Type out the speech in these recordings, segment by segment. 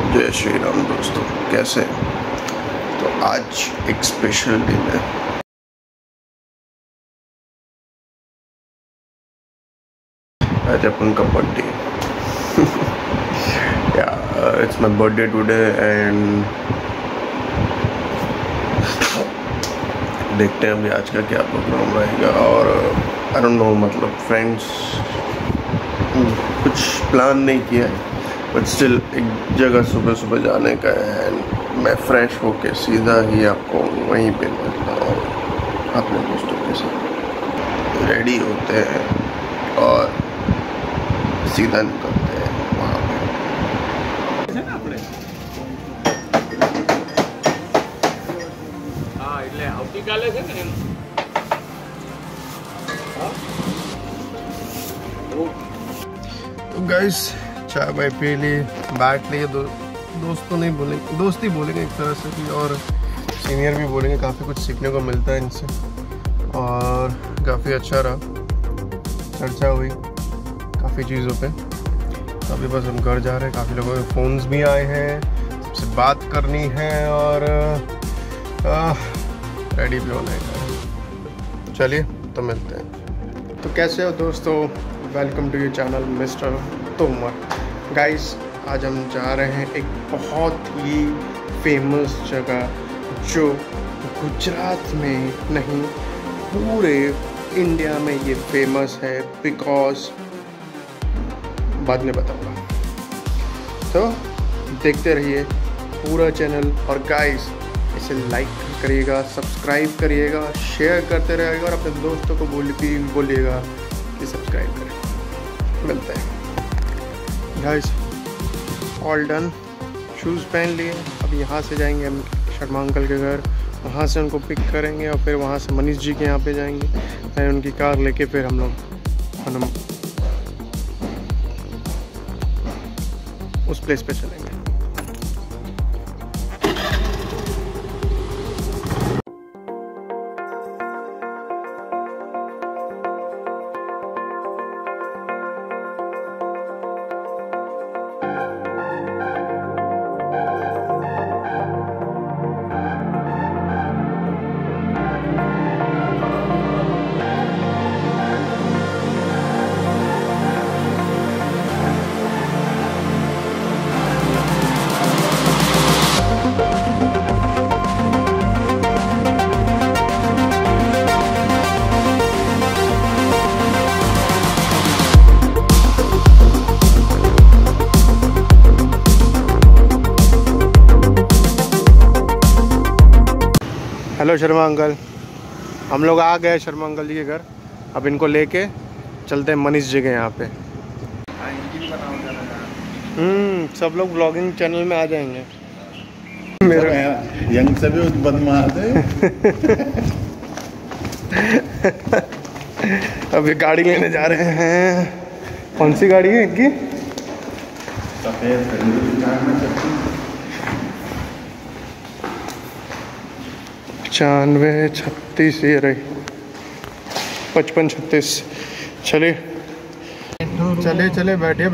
जय श्री राम दोस्तों, कैसे? तो आज एक स्पेशल दिन है। आज अपन का birthday. It's my birthday today and देखते हैं अभी आज का क्या प्रोग्राम रहेगा। और आई डोंट नो, मतलब फ्रेंड्स कुछ प्लान नहीं किया है, बट स्टिल एक जगह सुबह सुबह जाने का है एंड मैं फ्रेश होके सीधा ही आपको वहीं पे मिलता हूँ अपने दोस्तों के साथ। रेडी होते हैं और सीधा निकलते हैं वहाँ पे। तो गाइस चाय वाय पी ली, बैठ लिए, दोस्तों नहीं बोलेंगे, दोस्त ही बोलेंगे एक तरह से भी, और सीनियर भी बोलेंगे। काफ़ी कुछ सीखने को मिलता है इनसे और काफ़ी अच्छा रहा, चर्चा हुई काफ़ी चीज़ों पे। अभी बस हम घर जा रहे हैं, काफ़ी लोगों के फ़ोन्स भी आए हैं, सबसे बात करनी है और रेडी भी होने का। चलिए तो मिलते हैं। तो कैसे हो दोस्तों, welcome to your channel mister Tomar. Guys आज हम जा रहे हैं एक बहुत ही फेमस जगह जो गुजरात में नहीं पूरे इंडिया में ये फेमस है, बिकॉज बाद में बताऊंगा। तो देखते रहिए पूरा चैनल और गाइस इसे लाइक करिएगा, सब्सक्राइब करिएगा, शेयर करते रहिएगा और अपने दोस्तों को बोलिएगा कि सब्सक्राइब करें। मिलते हैं गाइस। ऑल डन, शूज़ पहन लिए। अब यहाँ से जाएंगे हम शर्मा अंकल के घर, वहाँ से उनको पिक करेंगे और फिर वहाँ से मनीष जी के यहाँ पे जाएंगे, फिर उनकी कार लेके फिर हम लोग उस प्लेस पे चलेंगे। हेलो शर्मा अंकल, हम लोग आ गए शर्मा अंकल जी के घर। अब इनको लेके चलते हैं मनीष जी के यहाँ पे। सब लोग ब्लॉगिंग चैनल में आ जाएंगे। मेरा यंग से भी बदमाश है। अभी गाड़ी लेने जा रहे हैं। कौन सी गाड़ी है इनकी? सफेद 95 36 ये रही, 55 36। चलिए चले बैठिए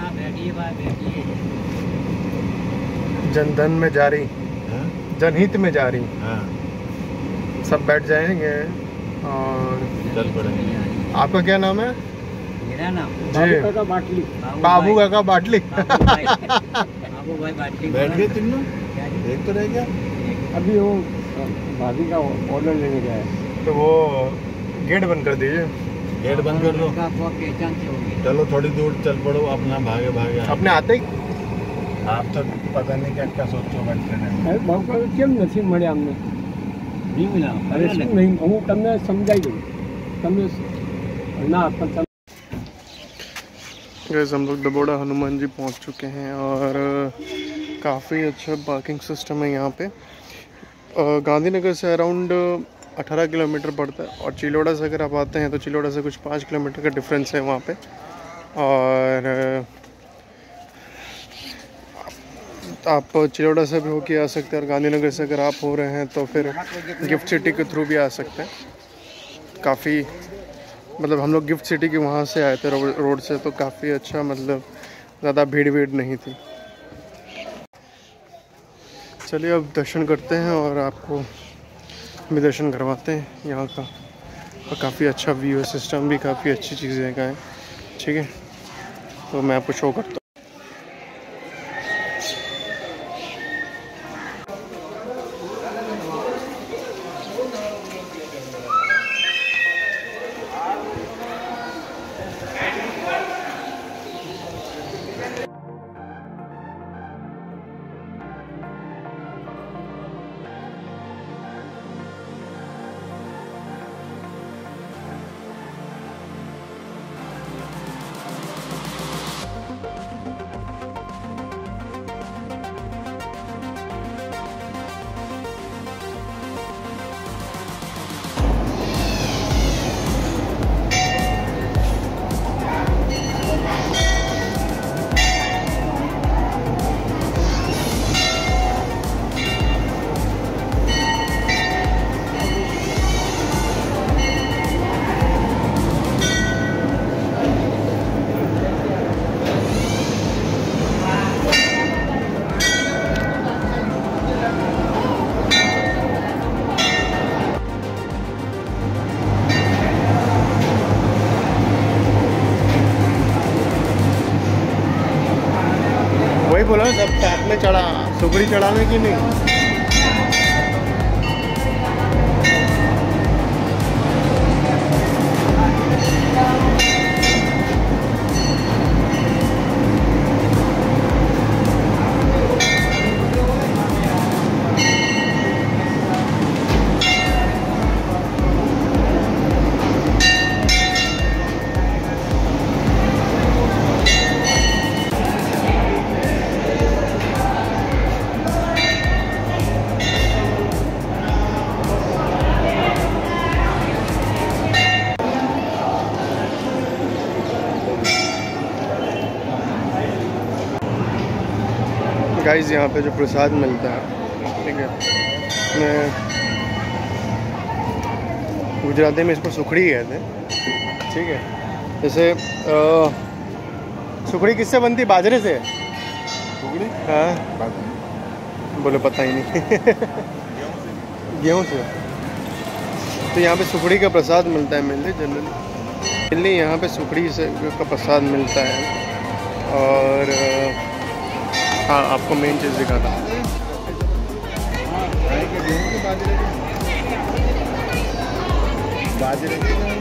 जनधन में जा रही, जनहित में जा रही। सब बैठ जाएंगे और चल पड़ेंगे। आपका क्या नाम है? मेरा नाम जी बाबू काका बाटली। बाबू भाई बाटली। बैठ गए तुम लोग? एक तो रह गया अभी वो भाभी का ऑर्डर लेने गया है, तो वो गेट बंद कर दीजिए। गेट बंद कर दो। पहचान से होगी। चलो थोड़ी दूर चल पड़ो, अपना भागे अपने आते ही आप तो पता नहीं क्या सोचो बैठे। બાપુ કેમ નથી મળ્યા અમને? નહીં મળ્યા? અરે શું નહીં, હું તમને સમજાઈ દઉં, તમે ના પણ गैस हम लोग दबोड़ा हनुमान जी पहुंच चुके हैं और काफ़ी अच्छा पार्किंग सिस्टम है यहाँ पे। गांधीनगर से अराउंड 18 किलोमीटर पड़ता है और चिलोड़ा से अगर आप आते हैं तो चिलोड़ा से कुछ 5 किलोमीटर का डिफरेंस है वहाँ पे। और आप चिलोड़ा से भी होके आ सकते हैं और गांधीनगर से अगर आप हो रहे हैं तो फिर गिफ्ट सिटी के थ्रू भी आ सकते हैं। काफ़ी मतलब हम लोग गिफ्ट सिटी के वहाँ से आए थे रोड से, तो काफ़ी अच्छा, मतलब ज़्यादा भीड़ नहीं थी। चलिए अब दर्शन करते हैं और आपको भी दर्शन करवाते हैं यहाँ का। और काफ़ी अच्छा व्यू है, सिस्टम भी काफ़ी अच्छी चीज़ें का है। ठीक है, तो मैं आपको शो करता हूँ। वही बोला सब साथ में चढ़ा, सुगड़ी चढ़ाने की नहीं। गाइस यहाँ पे जो प्रसाद मिलता है, ठीक है, मैं गुजराती में इसको सुखड़ी कहते हैं। ठीक है, जैसे सुखड़ी किससे बनती है? बाजरे से। सुखड़ी? हाँ, बोले पता ही नहीं। गेहूँ से। तो यहाँ पे सुखड़ी का प्रसाद मिलता है जनरली यहाँ पे सुखड़ी से का प्रसाद मिलता है। और हाँ, आपको मेन चीज़ दिखाता हूँ। बाजरे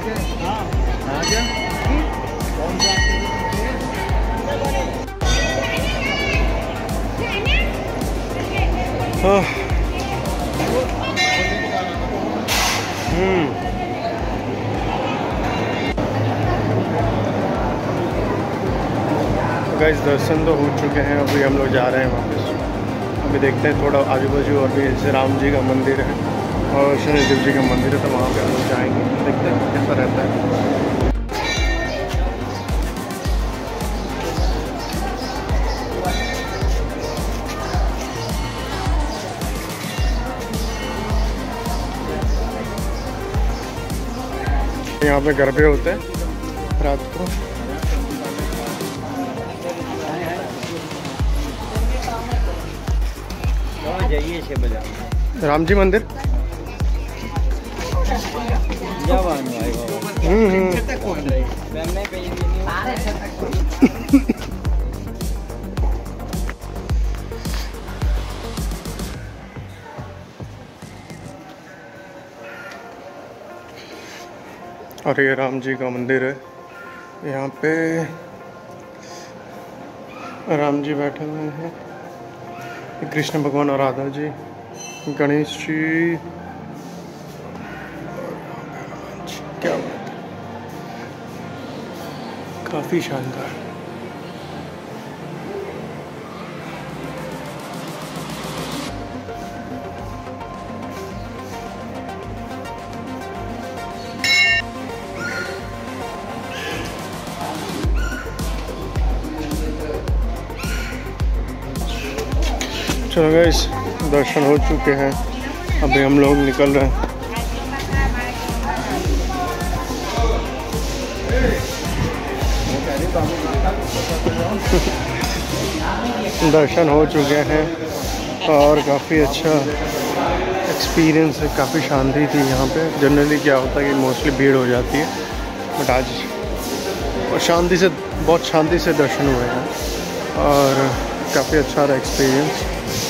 गाइस दर्शन तो हो चुके हैं, अभी हम लोग जा रहे हैं वापस। अभी देखते हैं थोड़ा आजू बाजू और भी, जैसे राम जी का मंदिर है और शनिदेव जी का मंदिर है, तो वहाँ पे हम लोग जाएंगे, देखते हैं कैसा रहता है। यहाँ पे गरबे होते हैं रात को। राम जी मंदिर और ये राम जी का मंदिर है। यहाँ पे राम जी बैठे हुए हैं, कृष्ण भगवान और राधा जी, गणेश जी, क्या बात है, काफ़ी शानदार। चलो गाइस, दर्शन हो चुके हैं, अभी हम लोग निकल रहे हैं। दर्शन हो चुके हैं, और काफ़ी अच्छा एक्सपीरियंस है, काफ़ी शांति थी यहाँ पे। जनरली क्या होता है कि मोस्टली भीड़ हो जाती है, बट आज और शांति से, बहुत शांति से दर्शन हुए हैं और काफ़ी अच्छा रहा एक्सपीरियंस।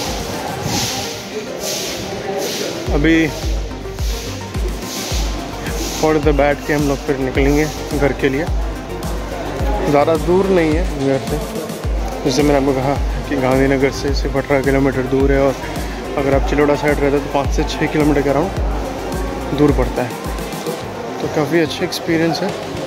अभी थोड़ी देर बैठ के हम लोग फिर निकलेंगे घर के लिए। ज़्यादा दूर नहीं है घर से, जैसे मैंने आपको कहा कि गांधीनगर से सिर्फ 18 किलोमीटर दूर है, और अगर आप चिलोड़ा साइड रहते तो 5 से 6 किलोमीटर के अराउंड दूर पड़ता है। तो काफ़ी अच्छा एक्सपीरियंस है।